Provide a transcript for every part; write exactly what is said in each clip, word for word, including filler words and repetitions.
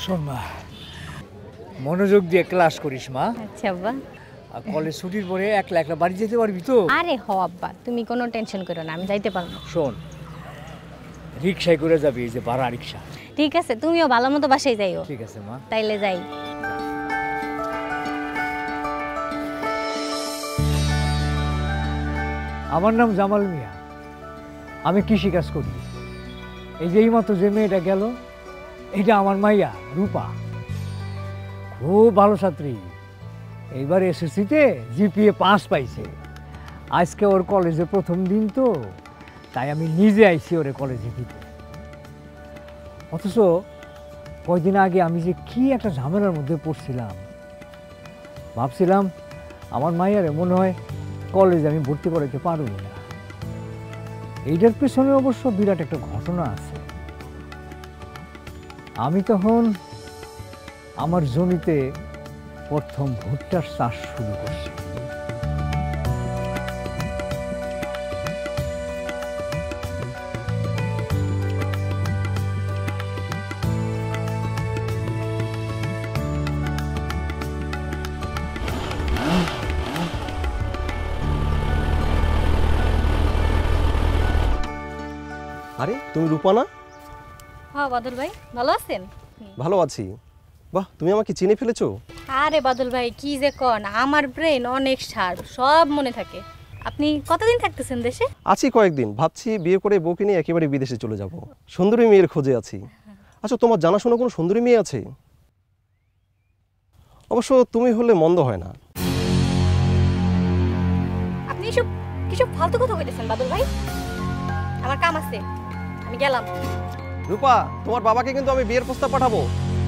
শোন মা, মনোযোগ দিয়ে ক্লাস করিস মা। আচ্ছা আব্বা। আর কলেজ ছুটির পরে একলা একলা বাড়ি যেতে পারবি তো? আরে হ আব্বা, তুমি কোনো টেনশন করো না, আমি যাইতে পারবো। শোন, রিক্সায় করে যাবি, এই যে ভাড়া রিক্সা। ঠিক আছে, তুমিও ভালো মতো বাসায় যাইও। ঠিক আছে মা। তাইলে যাই। আমার নাম জামাল মিয়া, আমি কৃষিকাজ করি। এই যে এইমাত্র যে মেয়েটা গেল, এটা আমার মাইয়া রূপা, খুব ভালো ছাত্রী। এইবার এসএসসিতে জিপিএ পাস পাইছে। আজকে ওর কলেজে প্রথম দিন তো, তাই আমি নিজে আইছি ওরে কলেজে দিতে। অথচ কয়দিন আগে আমি যে কি একটা ঝামেলার মধ্যে পড়ছিলাম, ভাবছিলাম আমার মাইয়ারে মনে হয় কলেজে আমি ভর্তি করাইতে পারব না। এইটার পেছনে অবশ্য বিরাট একটা ঘটনা আছে। আমি তখন আমার জমিতে প্রথম ভুট্টার চাষ শুরু করছি। আরে তুমি রূপা না? হ্যাঁ বাদল ভাই, ভালো আছেন? ভালো আছি। বাহ, তুমি আমাকে চিনে ফেলেছো? আরে বাদল ভাই, কি যে কন, আমার ব্রেন অনেক শার্প, সব মনে থাকে। আপনি কতদিন থাকতেছেন দেশে? আছি কয়েকদিন, ভাবছি বিয়ে করে বউকে নিয়ে একেবারে বিদেশে চলে যাব। সুন্দরী মেয়ের খোঁজে আছি। আচ্ছা, তোমার জানাশোনা কোনো সুন্দরী মেয়ে আছে? অবশ্য তুমি হলে মন্দ হয় না। আপনি এসব কিসব ফালতু কথা কইতেছেন বাদল ভাই? আমার কাম আছে, আমি গেলাম। রূপা, তোমার বাবাকে কিন্তু আমি বিয়ের প্রস্তাব পাঠাবো।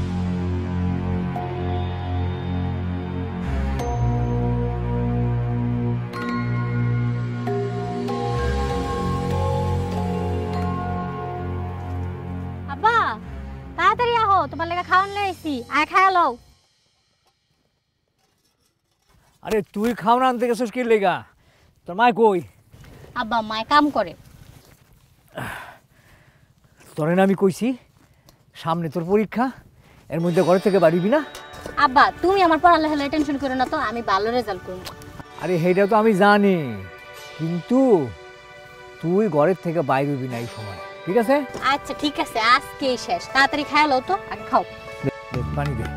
আব্বা তাড়াতাড়ি আহো, তোমার লেগে খাওয়ান লাইছি, আয় খায়া লও। আরে তুই খাওয়া আনতে গেছিস কি লেগা? তোর মায় কই? আব্বা মায় কাম করে। তোরে না আমি কইছি সামনে তোর পরীক্ষা, এর মধ্যে ঘরে থেকে বাড়িবি না। আব্বা তুমি আমার পড়ালেখা নিয়ে টেনশন করো না তো, আমি ভালো রেজাল্ট করব। আরে সেইটা তো আমি জানি, কিন্তু তুই ঘরের থেকে বাইরে হবি না এই সময়, ঠিক আছে? আচ্ছা ঠিক আছে, আজকেই শেষ, তাড়াতাড়ি খায়া লও তো, আগে খাও। দে, দে, পানি দে।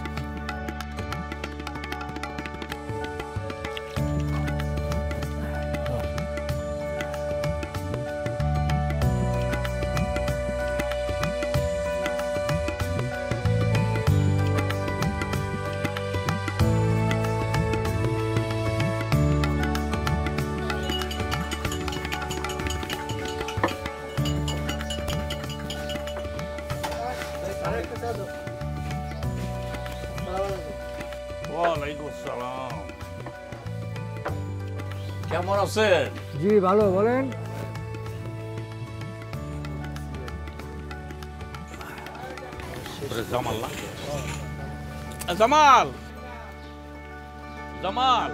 ওয়ালাইকুম আসসালাম। কেমন আছেন? জি ভালো, বলেন। জামাল না? জামাল জামাল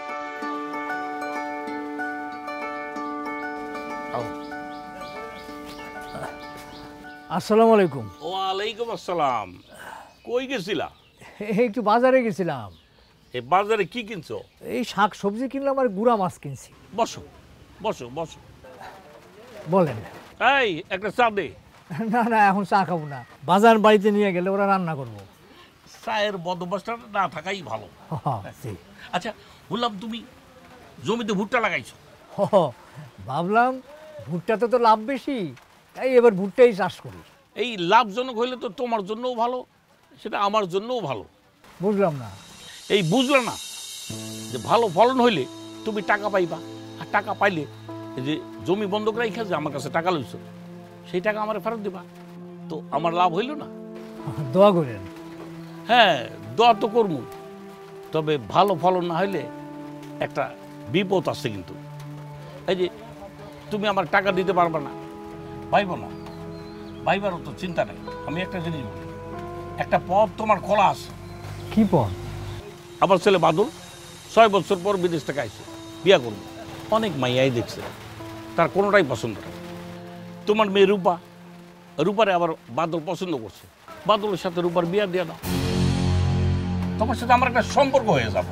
আসসালামু আলাইকুম। ওয়ালাইকুম আসসালাম। কই গেছিলা? একটু বাজারে গেছিলাম। এই বাজারে কি কিনছো? এই শাক সবজি কিনলাম আর গুড়া মাছ কিনছি। বসো বসো বসো। বলেন। এই একটা চা দে। না না, এখন চা খাবো না, বাজার বাড়িতে নিয়ে গেলে ওরা রান্না করবো। চায়ের বন্দোবস্তটা না থাকাই ভালো। আচ্ছা বললাম, তুমি জমিতে ভুট্টা লাগাইছো? ভাবলাম ভুট্টাতে তো লাভ বেশি, তাই এবার ভুট্টাই চাষ করি। এই লাভজনক হইলে তো তোমার জন্যও ভালো, সেটা আমার জন্যও ভালো। বুঝলাম না। এই বুঝলে না যে ভালো ফলন হইলে তুমি টাকা পাইবা, আর টাকা পাইলে এই যে জমি বন্ধক রাখা যে আমার কাছে টাকা লইছো, সেই টাকা আমার ফেরত দিবা, তো আমার লাভ হইল না? দোয়া করেন। হ্যাঁ, দোয়া তো করবো, তবে ভালো ফলন না হইলে একটা বিপদ আছে। কিন্তু এই যে তুমি আমার টাকা দিতে পারবে না, পাইব না, পাইবারও তো চিন্তা নেই। আমি একটা জিনিস বলি, একটা পথ তোমার খোলা আছে। কি পথ? আমার ছেলে বাদল ছয় বছর পর বিদেশ থেকে আইছে, বিয়া করবো। অনেক মাইয়াই দেখছে, তার কোনোটাই পছন্দ না। তোমার মেয়ে রূপা রূপারে আবার বাদল পছন্দ করছে, বাদলের সাথে রূপার বিয়া দিয়ে দাও, তোমার সাথে আমার একটা সম্পর্ক হয়ে যাব।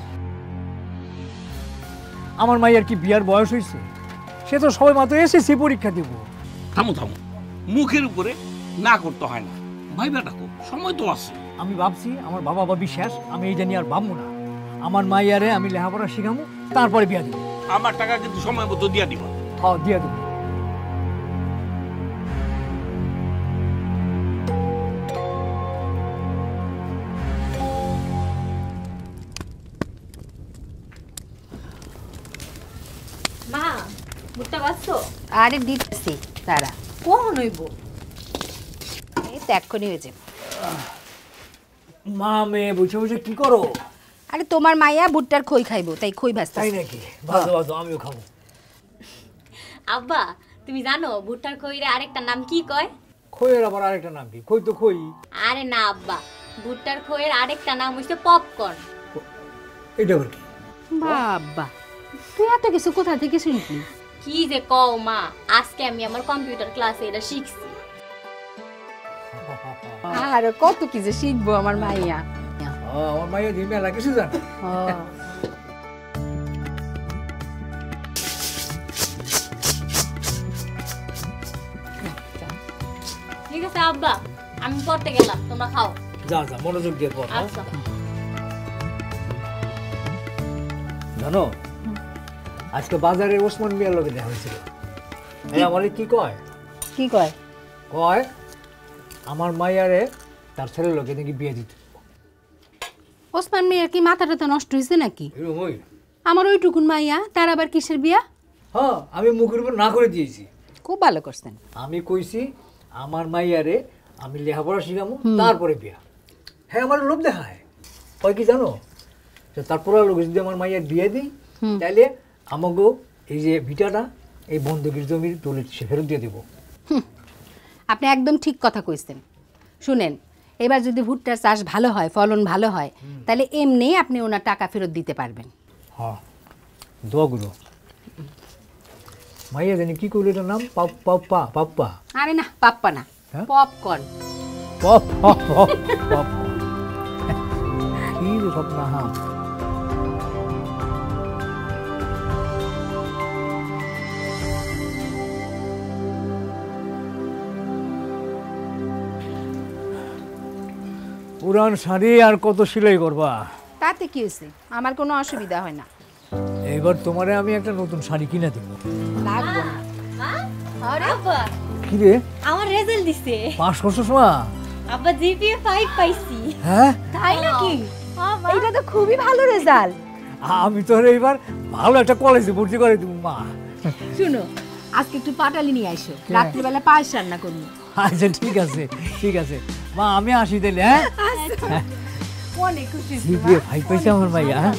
আমার মাইয়ার কি বিয়ার বয়স হয়েছে? সে তো সবাই মাত্র এসএসসি পরীক্ষা দিব। থামো থামো, মুখের উপরে না করতে হয় না, ভাইবা ডাকো, সময় তো আছে। আমি ভাবছি আমার বাবা বা বিশ্বাস আমি এইটা নিয়ে আর ভাববো না। আমার মাইয়ারে আমি লেখাপড়া শিখামো, তারপরে বিয়া দিব। আমার টাকা কিন্তু সময় মতো দিয়া দিব। হ্যাঁ, দিয়া দেবো। মা ভুট্টা বাঁচছো? আরে দিতেছি তারা কখন হইব? এই তো এক্ষুনি হয়েছে। মা মেয়ে বসে বসে কি করো? আরে তোমার মাইয়া ভুট্টার খই খাইবো, তাই খই ভাজতে। তাই নাকি? ভালো ভালো, আমিও খাবো। আব্বা তুমি জানো ভুট্টার খইরে আরেকটা নাম কি কয়? খইয়ের আবার আরেকটা নাম কি? খই তো খই। আরে না আব্বা, ভুট্টার খইয়ের আরেকটা নাম হচ্ছে পপকর্ন। এটা আবার কি? বাবা, তুই এত কিছু কোথা থেকে শুনলি? কি যে কও মা, আজকে আমি আমার কম্পিউটার ক্লাসে এটা শিখছি। আর কত কি যে শিখবো আমার মাইয়া। হ্যাঁ, আমার মাইয়া দিন মেলা কিছু জানে। ঠিক আছে আব্বা, আমি পড়তে গেলাম, তোমরা খাও। যা যা, মনোযোগ দিয়ে পড়। হ্যাঁ? আচ্ছা। জানো, আজকে বাজারে ওসমান মিয়ার লোকে দেখা হয়েছিল। আমার কি কয় কি কয়? কয় আমার মাইয়ারে তার ছেলের লোকে নাকি বিয়ে দিতে। ওসমান মিয়ার কি মাথাটা তো নষ্ট হয়েছে নাকি? এরকমই। আমার ওইটুকুন মাইয়া, তার আবার কিসের বিয়া? হ্যাঁ, আমি মুখের উপর না করে দিয়েছি। খুব ভালো করছেন। আমি কইছি আমার মাইয়ারে আমি লেখাপড়া শিখামো, তারপরে বিয়া। হ্যাঁ, আমার লোভ দেখায়। কয় কি জানো, যে তারপরে লোক যদি আমার মাইয়ার বিয়ে দিই, তাহলে আমাকেও এই যে ভিটাটা, এই বন্ধুকের জমির দলিল সে ফেরত দিয়ে দেবো। আপনি একদম ঠিক কথা কইছেন। শুনেন, এবার যদি ভুট্টার চাষ ভালো হয়, ফলন ভালো হয়, তাহলে এমনি আপনি ওনার টাকা ফেরত দিতে পারবেন। হ্যাঁ, দোয়াগুলো। মাইয়া জানি কি করলো এটার নাম? পাপ্পা পাপ্পা। আরে না, পাপ্পা না, হ্যাঁ? Popcorn. Pop pop pop pop. কি রে স্বপ্ন? হ্যাঁ, পুরান শাড়ি আর কত সেলাই করবা? তাতে কি হয়েছে? আমার কোনো অসুবিধা হয় না। এবার তোমারে আমি একটা নতুন শাড়ি কিনে দেবো। লাগবে না। মা, আরে আব্বা, কি রে, আমার রেজাল্ট দিছে। পাস করছো শোনা? আব্বা জিপিএ ফাইভ পাইছি। হ্যাঁ, তাই নাকি? এটা তো খুবই ভালো রেজাল্ট। আমি তো এইবার ভালো একটা কলেজে ভর্তি করে দেবো। মা, শুনো, আজকে একটু পাটালি নিয়ে আইসো, রাত্রিবেলা পায়েস রান্না করবো। আচ্ছা, ঠিক আছে ঠিক আছে মা, আমি আসি তাইলে। হ্যাঁ, অনেক খুশি। জিপিএ ফাইভ পাইছে আমার মাইয়া। হ্যাঁ,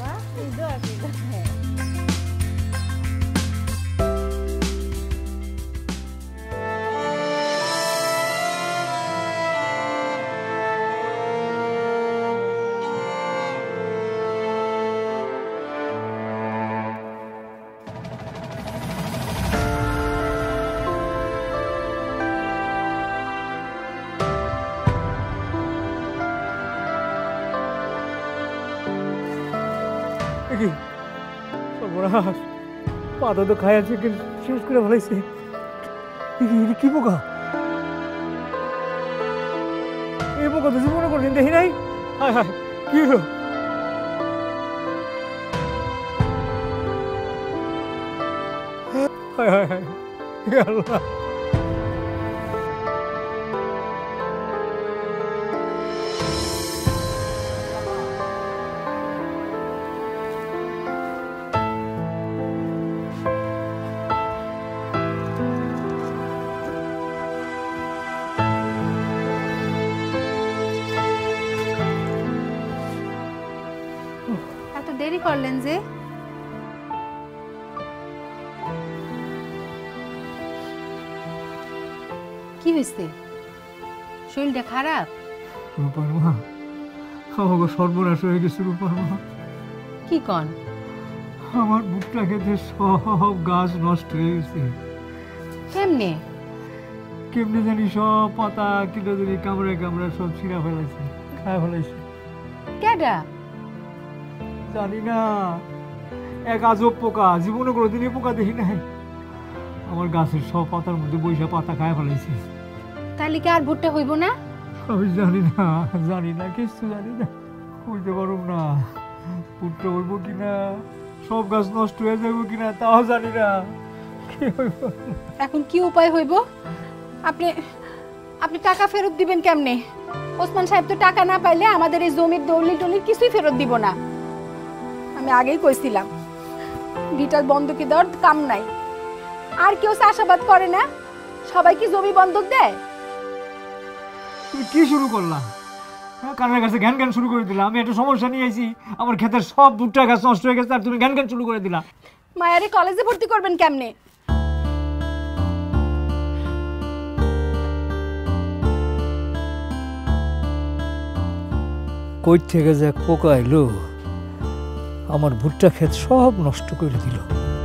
কি সর্বনাশ, পাতা তো খাই আছে, শেষ করে ফেলাইছে। কি পোকা? এই পোকা তো মনে করছেন দেখি নাই। হায় হায়, কি হলো? হায় হায় হায়, হে আল্লাহ। এত দেরি করলেন যে? কি হয়েছে? শরীরটা খারাপ? রূপার মা, আমাকে সর্বনাশ হয়ে গেছে। রূপার মা, কি কন? আমার বুকটা খেতে সব গাছ নষ্ট হয়ে গেছে। কেমনে? কেমনে জানি সব পাতা কিলো জানি কামড়ে কামড়ে সব ছিঁড়া ফেলাইছে, খায় ফেলাইছে। কেডা? জানি না, এক আজব পোকা, জীবনে কোনোদিনই পোকা দেখি নাই। আমার গাছের সব পাতার মধ্যে বৈশা পাতা খায় ফেলাইছে। তাহলে কি আর ভুট্টা হইব না? আমি জানি না, জানি না, কিছু জানি না, বুঝতে পারুম না ভুট্টা হইব কিনা, সব গাছ নষ্ট হয়ে যাইব কিনা তাও জানি না। কি হইব? এখন কি উপায় হইব? আপনি আপনি টাকা ফেরত দিবেন কেমনে? ওসমান সাহেব তো টাকা না পাইলে আমাদের এই জমির দলিল টলিল কিছুই ফেরত দিব না। আমি আগেই কইছিলাম ভিটার বন্ধকি দেওয়ার কাম নাই। আর কেউ চাষাবাদ করে না, সবাই কি জমি বন্ধক দেয়? তুমি কি শুরু করলা? হ্যাঁ, কানের কাছে জ্ঞান জ্ঞান শুরু করে দিলা। আমি একটা সমস্যা নিয়ে আইছি, আমার ক্ষেতের সব ভুট্টা গাছ নষ্ট হয়ে গেছে, আর তুমি জ্ঞান জ্ঞান শুরু করে দিলা। মায়ারে কলেজে ভর্তি করবেন কেমনে? কই থেকে যে এক পোকা এলো, আমার ভুট্টা ক্ষেত সব নষ্ট করে দিল।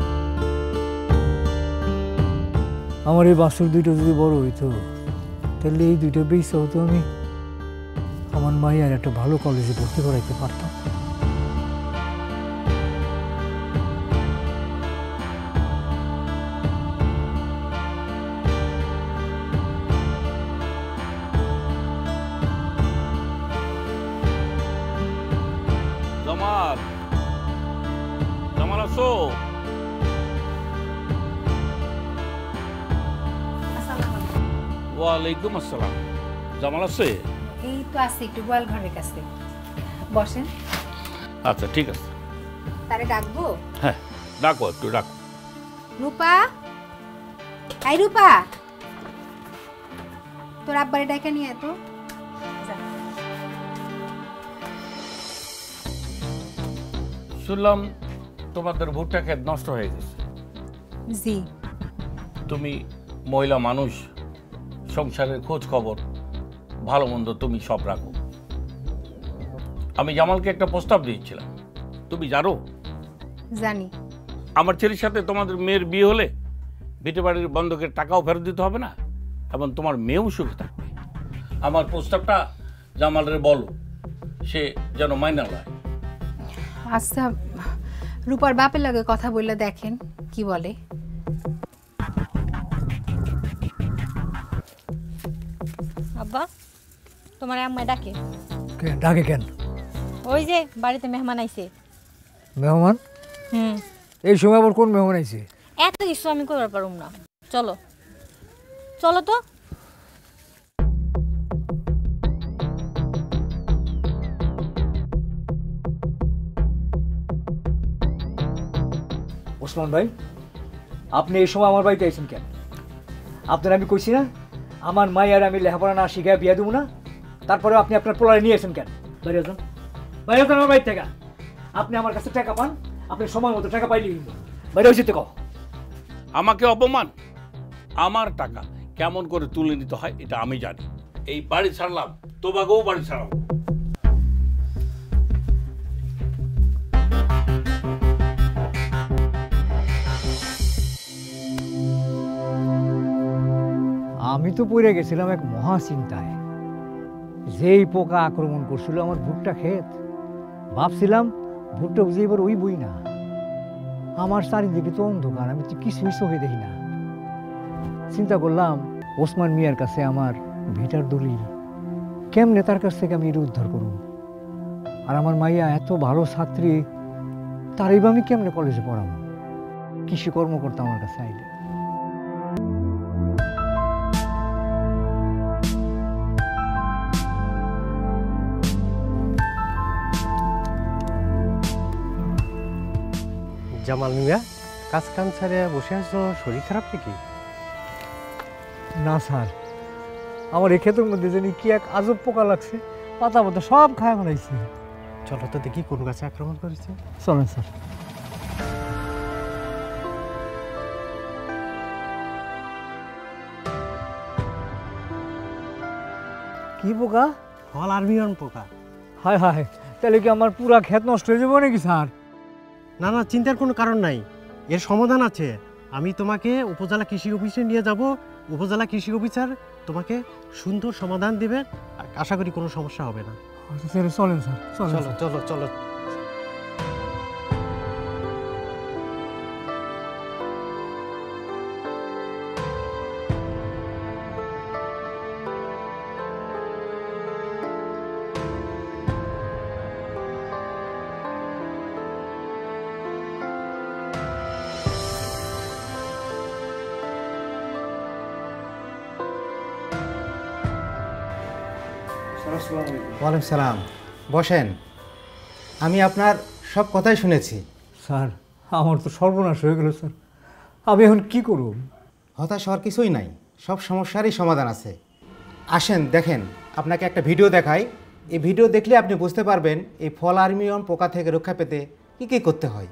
আমার এই বাছুর দুইটা যদি বড় হইতো, তাহলে এই দুইটা বেঁচে হতো আমি আমার মায়ের একটা ভালো কলেজে ভর্তি করাইতে পারতাম। জামাল, জামাল আছো? ওয়ালাইকুম আসসালাম। জামাল আছে? এই তো আছে একটু গোয়াল ঘরের কাছে। বসেন। আচ্ছা ঠিক আছে। তারে ডাকবো? হ্যাঁ ডাকো, একটু ডাকো। রূপা, এই রূপা, তোর আব্বারে ডাকা নিয়ে এত। শুনলাম তোমাদের ভুট্টা ক্ষেত নষ্ট হয়ে গেছে। জি। তুমি মহিলা মানুষ, সংসারের খোঁজ খবর ভালো মন্দ তুমি সব রাখো। আমি জামালকে একটা প্রস্তাব দিয়েছিলাম, তুমি জানো? জানি। আমার ছেলের সাথে তোমাদের মেয়ের বিয়ে হলে ভিটে বাড়ির বন্ধকের টাকাও ফেরত দিতে হবে না, এবং তোমার মেয়েও সুখে থাকবে। আমার প্রস্তাবটা জামালের বলো, সে যেন মাইনা লয়। আচ্ছা, রূপার বাপের লাগে কথা বললে দেখেন কি বলে। আব্বা, তোমার আম্মা ডাকে। কেন ডাকে? কেন? ওই যে বাড়িতে মেহমান আইছে। মেহমান? হুম। এই সময় আবার কোন মেহমান আইছে? এত কিছু আমি করবার পারুম না। চলো চলো তো। ওসমান ভাই, আপনি এই সময় আমার বাড়িতে আইছেন কেন? আপনার আমি কইছি না আমার মাই আর আমি লেখাপড়া না শিখায় বিয়া দেবো না, তারপরে আপনি আপনার পোলারে নিয়ে আসেন কেন? বাইরে যান, বাইরে যান আমার বাড়ি থেকে। আপনি আমার কাছে টাকা পান, আপনি সময় মতো টাকা পাইলে বাইরে হয়েছে তো। আমাকে অপমান, আমার টাকা কেমন করে তুলে নিতে হয় এটা আমি জানি। এই বাড়ি ছাড়লাম, তোমাকেও বাড়ি ছাড়াবো। আমি তো পড়ে গেছিলাম এক মহা চিন্তায়। যেই পোকা আক্রমণ করছিল আমার ভুট্টা ক্ষেত, ভাবছিলাম ভুট্টা বুঝে এবার ওই বই না। আমার চারিদিকে তো অন্ধকার, আমি তো কিছুই চোখে দেখি না। চিন্তা করলাম ওসমান মিয়ার কাছে আমার ভিটার দলিল, কেমনে তার কাছ থেকে আমি এটা উদ্ধার করব। আর আমার মাইয়া এত ভালো ছাত্রী, তারই বা আমি কেমনে কলেজে পড়াবো? কৃষি কর্মকর্তা আমার কাছে আইলে। জামাল মিয়া, কাজ কাম ছাড়িয়া বসে আছো, শরীর খারাপ নাকি? না স্যার, আমার এই ক্ষেতের মধ্যে জানি কি এক আজব পোকা লাগছে, পাতা পাতা সব খায় ফেলাইছে। চলো তো দেখি কোন গাছে আক্রমণ করেছে। চলেন স্যার। কি পোকা? ফল আর্মিয়ন পোকা। হায় হায়, তাহলে কি আমার পুরা ক্ষেত নষ্ট হয়ে যাবে নাকি স্যার? না না, চিন্তার কোনো কারণ নাই, এর সমাধান আছে। আমি তোমাকে উপজেলা কৃষি অফিসে নিয়ে যাব, উপজেলা কৃষি অফিসার তোমাকে সুন্দর সমাধান দেবে, আর আশা করি কোনো সমস্যা হবে না। আচ্ছা স্যার, চলেন স্যার, চলেন চলো স্যার। চলো চলো। ওয়ালাইকুম সালাম, বসেন। আমি আপনার সব কথাই শুনেছি। স্যার, আমার তো সর্বনাশ হয়ে গেল স্যার, আমি এখন কি করব? হতাশ হওয়ার কিছুই নাই, সব সমস্যারই সমাধান আছে। আসেন দেখেন, আপনাকে একটা ভিডিও দেখাই। এই ভিডিও দেখলে আপনি বুঝতে পারবেন এই ফল আর্মিওয়ার্ম পোকা থেকে রক্ষা পেতে কী কী করতে হয়।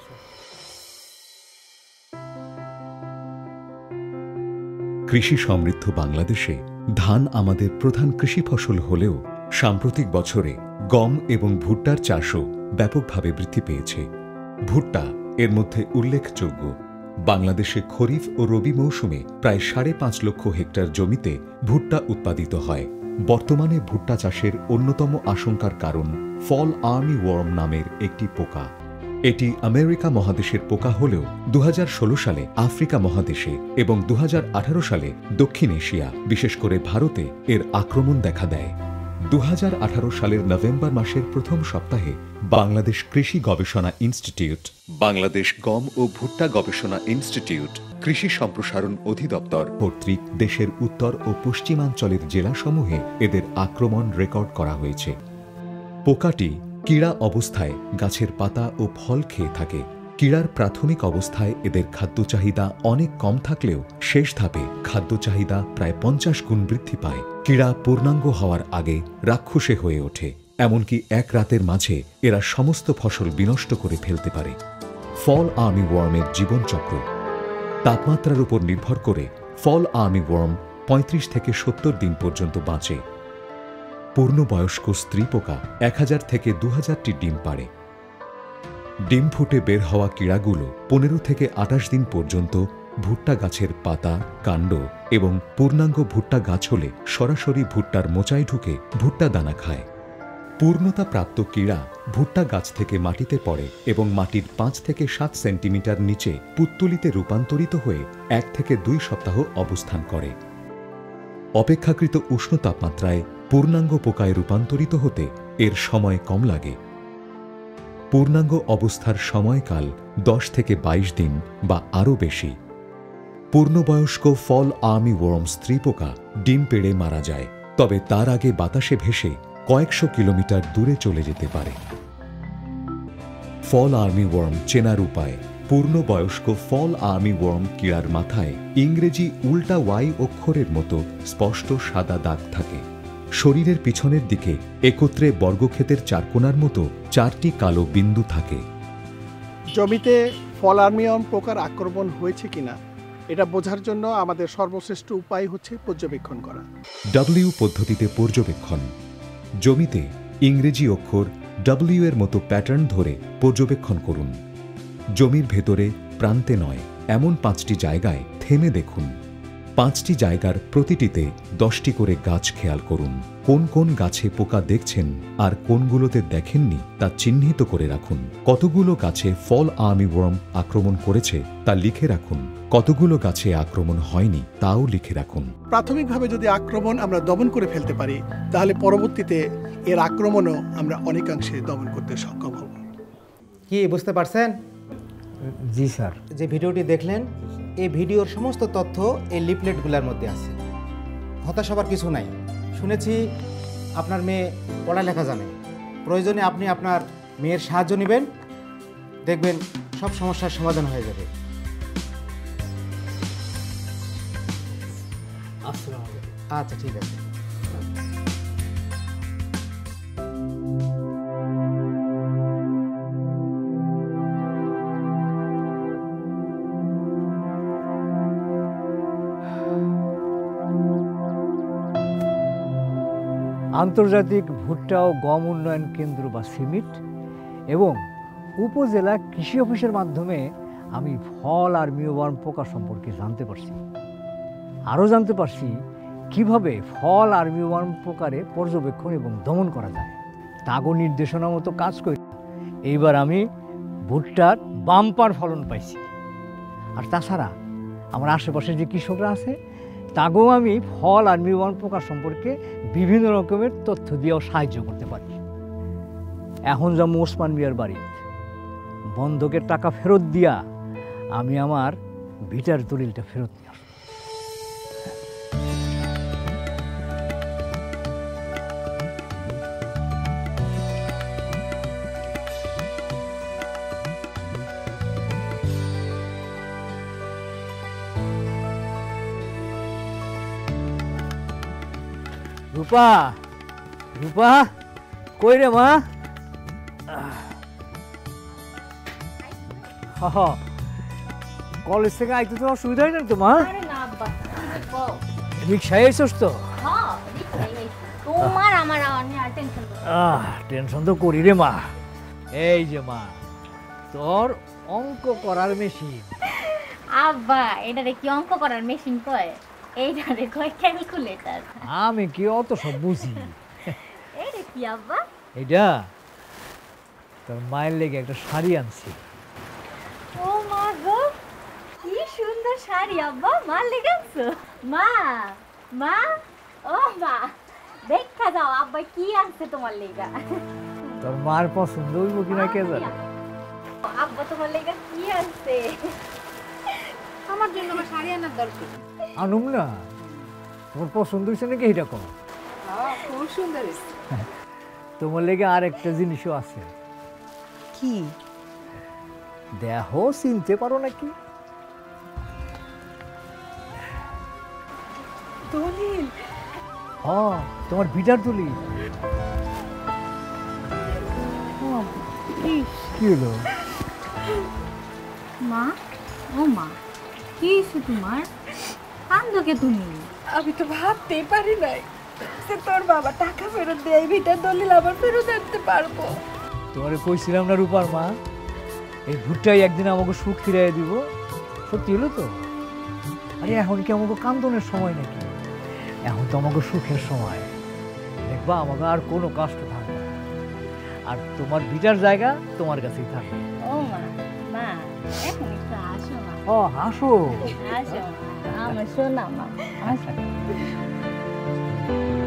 কৃষি সমৃদ্ধ বাংলাদেশে ধান আমাদের প্রধান কৃষি ফসল হলেও সাম্প্রতিক বছরে গম এবং ভুট্টার চাষও ব্যাপকভাবে বৃদ্ধি পেয়েছে। ভুট্টা এর মধ্যে উল্লেখযোগ্য। বাংলাদেশে খরিফ ও রবি মৌসুমে প্রায় সাড়ে পাঁচ লক্ষ হেক্টর জমিতে ভুট্টা উৎপাদিত হয়। বর্তমানে ভুট্টা চাষের অন্যতম আশঙ্কার কারণ ফল আর্মি ওয়ার্ম নামের একটি পোকা। এটি আমেরিকা মহাদেশের পোকা হলেও দু হাজার ষোলো সালে আফ্রিকা মহাদেশে এবং দু হাজার আঠারো সালে দক্ষিণ এশিয়া, বিশেষ করে ভারতে এর আক্রমণ দেখা দেয়। দু হাজার আঠারো সালের নভেম্বর মাসের প্রথম সপ্তাহে বাংলাদেশ কৃষি গবেষণা ইনস্টিটিউট, বাংলাদেশ গম ও ভুট্টা গবেষণা ইনস্টিটিউট, কৃষি সম্প্রসারণ অধিদপ্তর কর্তৃক দেশের উত্তর ও পশ্চিমাঞ্চলের জেলাসমূহে এদের আক্রমণ রেকর্ড করা হয়েছে। পোকাটি কীড়া অবস্থায় গাছের পাতা ও ফল খেয়ে থাকে। কীড়ার প্রাথমিক অবস্থায় এদের খাদ্য চাহিদা অনেক কম থাকলেও শেষ ধাপে খাদ্য চাহিদা প্রায় পঞ্চাশ গুণ বৃদ্ধি পায়। কীড়া পূর্ণাঙ্গ হওয়ার আগে রাক্ষসে হয়ে ওঠে, এমনকি এক রাতের মাঝে এরা সমস্ত ফসল বিনষ্ট করে ফেলতে পারে। ফল আর্মি ওয়ার্মের জীবনচক্র। তাপমাত্রার উপর নির্ভর করে ফল আর্মি ওয়ার্ম পঁয়ত্রিশ থেকে সত্তর দিন পর্যন্ত বাঁচে। পূর্ণবয়স্ক স্ত্রী পোকা এক হাজার থেকে দু হাজারটি ডিম পাড়ে। ডিম ফুটে বের হওয়া কীড়াগুলো পনেরো থেকে আটাশ দিন পর্যন্ত ভুট্টা গাছের পাতা, কাণ্ড এবং পূর্ণাঙ্গ ভুট্টা গাছ হলে সরাসরি ভুট্টার মোচায় ঢুকে ভুট্টা দানা খায়। পূর্ণতা প্রাপ্ত কীড়া ভুট্টা গাছ থেকে মাটিতে পড়ে এবং মাটির পাঁচ থেকে সাত সেন্টিমিটার নিচে পুত্তলিতে রূপান্তরিত হয়ে এক থেকে দুই সপ্তাহ অবস্থান করে। অপেক্ষাকৃত উষ্ণ তাপমাত্রায় পূর্ণাঙ্গ পোকায় রূপান্তরিত হতে এর সময় কম লাগে। পূর্ণাঙ্গ অবস্থার সময়কাল দশ থেকে বাইশ দিন বা আরও বেশি। পূর্ণবয়স্ক ফল আর্মি ওয়ার্ম স্ত্রী পোকা ডিম পেড়ে মারা যায়, তবে তার আগে বাতাসে ভেসে কয়েকশো কিলোমিটার দূরে চলে যেতে পারে। ফল আর্মি ওয়ার্ম চেনার উপায়। পূর্ণবয়স্ক ফল আর্মি ওয়ার্ম কীড়ার মাথায় ইংরেজি উল্টা ওয়াই অক্ষরের মতো স্পষ্ট সাদা দাগ থাকে। শরীরের পিছনের দিকে একত্রে বর্গক্ষেতের চারকোনার মতো চারটি কালো বিন্দু থাকে। জমিতে ফল আর্মিওয়ার্ম পোকার আক্রমণ হয়েছে কিনা এটা বোঝার জন্য আমাদের সর্বশ্রেষ্ঠ উপায় হচ্ছে পর্যবেক্ষণ করা। ডব্লিউ পদ্ধতিতে পর্যবেক্ষণ। জমিতে ইংরেজি অক্ষর ডব্লিউ এর মতো প্যাটার্ন ধরে পর্যবেক্ষণ করুন। জমির ভেতরে প্রান্তে নয়, এমন পাঁচটি জায়গায় থেমে দেখুন। পাঁচটি জায়গার প্রতিটিতে দশটি করে গাছ খেয়াল করুন। কোন কোন গাছে পোকা দেখছেন আর কোনগুলোতে দেখেননি তা চিহ্নিত করে রাখুন। কতগুলো গাছে ফল আর্মি ওয়ার্ম আক্রমণ করেছে তা লিখে রাখুন। কতগুলো গাছে আক্রমণ হয়নি তাও লিখে রাখুন। প্রাথমিকভাবে যদি আক্রমণ আমরা দমন করে ফেলতে পারি, তাহলে পরবর্তীতে এর আক্রমণও আমরা অনেকাংশে দমন করতে সক্ষম হব। কি বুঝতে পারছেন? জি স্যার। যে ভিডিওটি দেখলেন, এই ভিডিওর সমস্ত তথ্য এই লিফলেটগুলোর মধ্যে আছে। হতাশ হবার কিছু নাই। শুনেছি আপনার মেয়ে পড়ালেখা জানে, প্রয়োজনে আপনি আপনার মেয়ের সাহায্য নেবেন, দেখবেন সব সমস্যার সমাধান হয়ে যাবে। আচ্ছা, ঠিক আছে। আন্তর্জাতিক ভুট্টা ও গম উন্নয়ন কেন্দ্র বা সিমিট এবং উপজেলা কৃষি অফিসের মাধ্যমে আমি ফল আর মিওওয়ার্ম পোকা সম্পর্কে জানতে পারছি। আরও জানতে পারছি কিভাবে ফল আর্মি ওয়ার্ম প্রকারে পর্যবেক্ষণ এবং দমন করা যায়। তাগো নির্দেশনা মতো কাজ করি এইবার আমি ভুট্টার বাম্পার ফলন পাইছি। আর তাছাড়া আমার আশেপাশে যে কৃষকরা আছে তাগো আমি ফল আর্মি ওয়ার্ম প্রকার সম্পর্কে বিভিন্ন রকমের তথ্য দিয়েও সাহায্য করতে পারি। এখন যাবো ওসমান মিয়ার বাড়ি, বন্ধকের টাকা ফেরত দিয়া আমি আমার ভিটার দলিলটা ফেরত নিয়ে আসবো। রূপা, রূপা কই রে মা? কলেজ থেকে আইতে তো অসুবিধা হয় না তো মা? রিক্সায় এসছ তো? তোমার আমার আর টেনশন আহ টেনশন তো করি রে মা। এই যে মা তোর অঙ্ক করার মেশিন। আব্বা এটারে কি অঙ্ক করার মেশিন কয়? এইটারে কয় ক্যালকুলেটর। আমি কি অত সব বুঝি? এইটা কি আব্বা? এইটা তোর মায়ের লেগে একটা শাড়ি আনছি। ও মা গো, কি সুন্দর শাড়ি আব্বা, মা লেগেছো। মা মা ও মা দেখা যাও আব্বা কি আনছে তোমার লেগা। তোর মার পছন্দ হইব কিনা কে জানে। আব্বা তোমার লেগা কি আনছে? আমার জন্য আমার শাড়ি আনার দরকার। আনুম না, তোমার পছন্দ হয়েছে নাকি এইটা কর। হ্যাঁ খুব সুন্দর হয়েছে। তোমার লেগে আর একটা জিনিসও আছে। কি? দেহ চিনতে পারো নাকি? দলিল? হ্যাঁ তোমার ভিটার দলিল। কি হলো মা? ও মা কি হয়েছে তোমার? কান্দোকে তুমি? আমি তো ভাবতেই পারি নাই যে তোর বাবা টাকা ফেরত দিয়ে এই ভিটার দলিল আবার ফেরত আনতে পারবো। তোমারে কইছিলাম না রূপার মা, এই ভুট্টাই একদিন আমাকে সুখ ফিরাইয়া দিব। সত্যি হলো তো? আরে এখন কি আমাকে কান্দনের সময় নাকি? এখন তো আমাকে সুখের সময়। দেখবা আমাকে আর কোনো কষ্ট থাকবে না, আর তোমার ভিটার জায়গা তোমার কাছেই থাকবে। ও মা মা এখন একটু আসো না। ও হাসো। আসো আমার সোনা মা, আসো।